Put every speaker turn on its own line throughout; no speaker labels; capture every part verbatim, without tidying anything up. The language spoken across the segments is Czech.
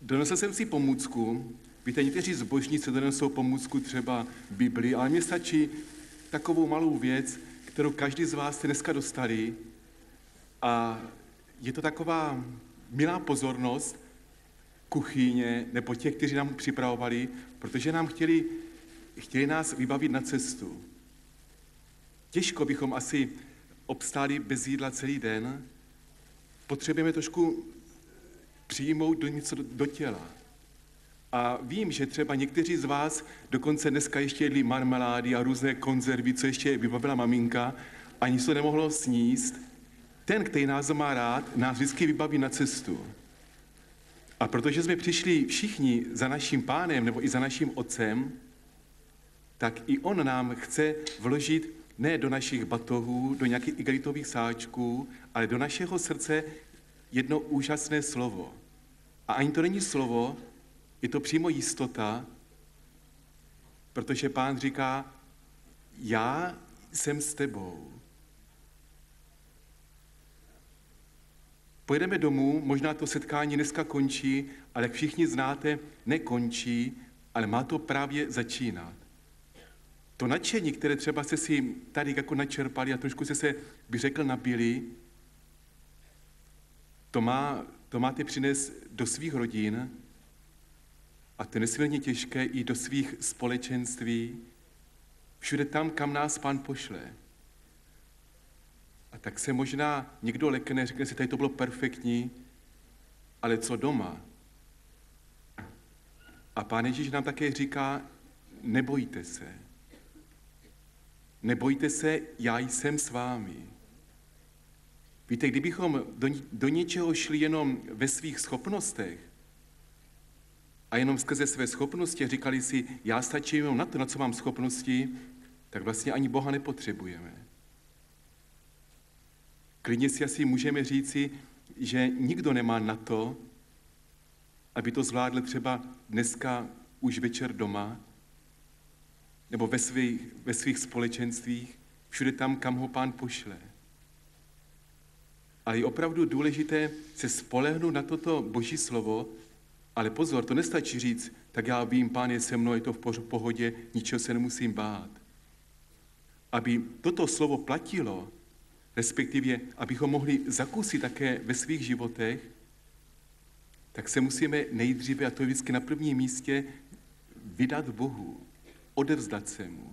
Donesl jsem si pomůcku. Víte, někteří zbožníci donesou pomůcku, třeba Bibli, ale mně stačí takovou malou věc, kterou každý z vás jste dneska dostali. A je to taková milá pozornost kuchyně nebo těch, kteří nám připravovali, protože nám chtěli, chtěli nás vybavit na cestu. Těžko bychom asi obstáli bez jídla celý den. Potřebujeme trošku přijmout do něco do, do těla. A vím, že třeba někteří z vás dokonce dneska ještě jedli marmelády a různé konzervy, co ještě vybavila maminka, ani se to nemohlo sníst. Ten, který nás má rád, nás vždycky vybaví na cestu. A protože jsme přišli všichni za naším pánem nebo i za naším otcem, tak i on nám chce vložit ne do našich batohů, do nějakých igelitových sáčků, ale do našeho srdce jedno úžasné slovo. A ani to není slovo, je to přímo jistota, protože Pán říká, já jsem s tebou. Pojedeme domů, možná to setkání dneska končí, ale jak všichni znáte, nekončí, ale má to právě začínat. To nadšení, které třeba se si tady jako načerpali a trošku se se, bych řekl, nabili, to, má, to máte přinést do svých rodin a to je nesmírně těžké i do svých společenství, všude tam, kam nás Pán pošle. A tak se možná někdo lekne, řekne si, tady to bylo perfektní, ale co doma? A Pán Ježíš nám také říká, nebojte se. Nebojte se, já jsem s vámi. Víte, kdybychom do, do něčeho šli jenom ve svých schopnostech a jenom skrze své schopnosti říkali si, já stačím jenom na to, na co mám schopnosti, tak vlastně ani Boha nepotřebujeme. Klidně si asi můžeme říci, že nikdo nemá na to, aby to zvládl třeba dneska už večer doma, nebo ve svých, ve svých společenstvích, všude tam, kam ho Pán pošle. Ale je opravdu důležité se spolehnout na toto Boží slovo, ale pozor, to nestačí říct, tak já vím, Pán je se mnou, je to v pohodě, ničeho se nemusím bát. Aby toto slovo platilo, respektive abychom mohli zakusit také ve svých životech, tak se musíme nejdříve, a to je vždycky na prvním místě, vydat Bohu, odevzdat se mu.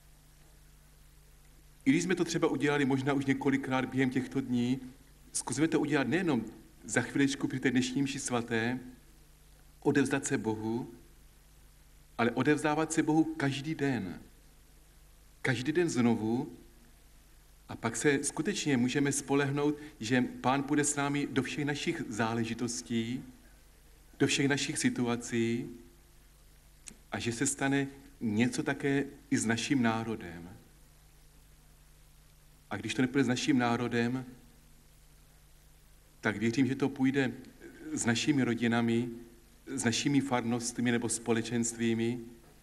I když jsme to třeba udělali možná už několikrát během těchto dní, zkusíme to udělat nejenom za chviličku při té dnešní mši svaté, odevzdat se Bohu, ale odevzdávat se Bohu každý den. Každý den znovu a pak se skutečně můžeme spolehnout, že Pán půjde s námi do všech našich záležitostí, do všech našich situací a že se stane něco také i s naším národem. A když to nepůjde s naším národem, tak věřím, že to půjde s našimi rodinami, s našimi farnostmi nebo společenstvími.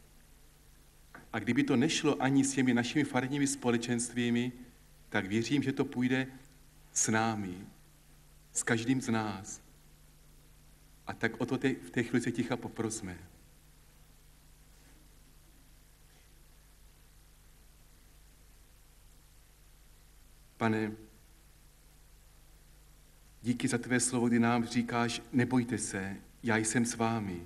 A kdyby to nešlo ani s těmi našimi farními společenstvími, tak věřím, že to půjde s námi, s každým z nás. A tak o to te, v té chvíli se ticha poprosme. Pane, díky za tvé slovo, kdy nám říkáš, nebojte se, já jsem s vámi.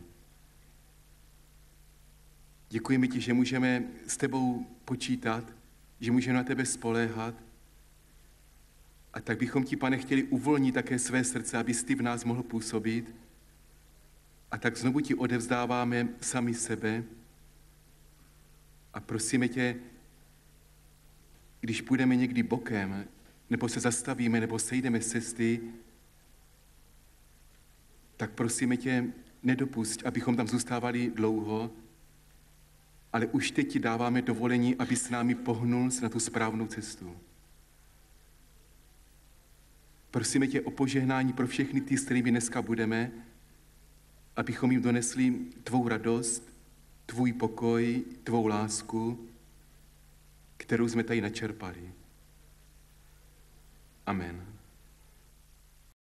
Děkujeme ti, že můžeme s tebou počítat, že můžeme na tebe spoléhat. A tak bychom ti, Pane, chtěli uvolnit také své srdce, abys ty v nás mohl působit. A tak znovu ti odevzdáváme sami sebe a prosíme tě, když půjdeme někdy bokem, nebo se zastavíme, nebo sejdeme z cesty, tak prosíme tě, nedopusť, abychom tam zůstávali dlouho, ale už teď ti dáváme dovolení, aby s námi pohnul na tu správnou cestu. Prosíme tě o požehnání pro všechny ty, s kterými dneska budeme, abychom jim donesli tvou radost, tvůj pokoj, tvou lásku, kterou jsme tady načerpali. Amen.